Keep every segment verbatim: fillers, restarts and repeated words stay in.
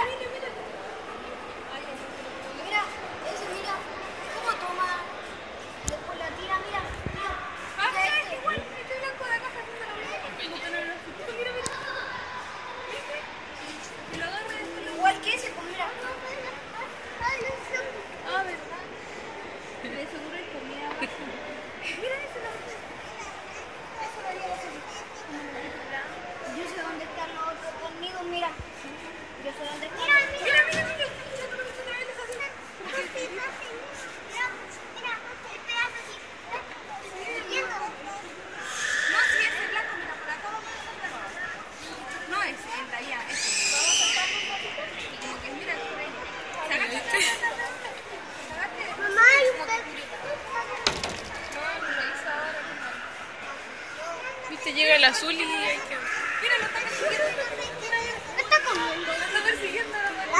Mira, ese, mira. ¿Cómo toma? Después la tira, mira. Mira. Ah, Mira mira, este. igual, este blanco de acá haciendo lo mismo. Mira, mira. ¿Viste? Si lo agarra después lo... Igual que ese, pues mira. Ah, ¿verdad? De seguro hay comida abajo. Mira eso, la verdad. Eso lo haría así. Yo sé dónde están los otros conmigo, mira. Yo sé dónde están. Mira, mira, mira. Ya tú lo viste otra vez, es así. No, sí, ese blanco, mira, por acá vamos a hacer blanco. No, ese, el de allá, ese. Y como que mira, por ahí. ¿Sagaste? ¿Sagaste? Mamá, ¿y usted? No, lo hizo ahora. Viste, llega el azul y hay que... Mira, lo está persiguiendo. Mira, mira. ¿Qué está comiendo? Lo está persiguiendo.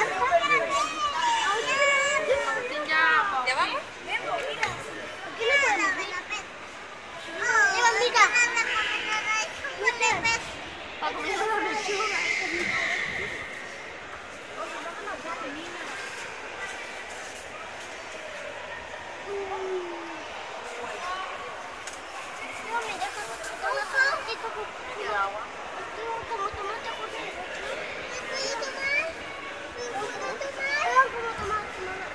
¿Ya ¿Ya vamos? ¿Qué le podemos hacer? Mira, mira. Para comer la lechuga. Como tomate, ¿puedo tomar? ¿Puedo tomar? ¿Puedo tomar?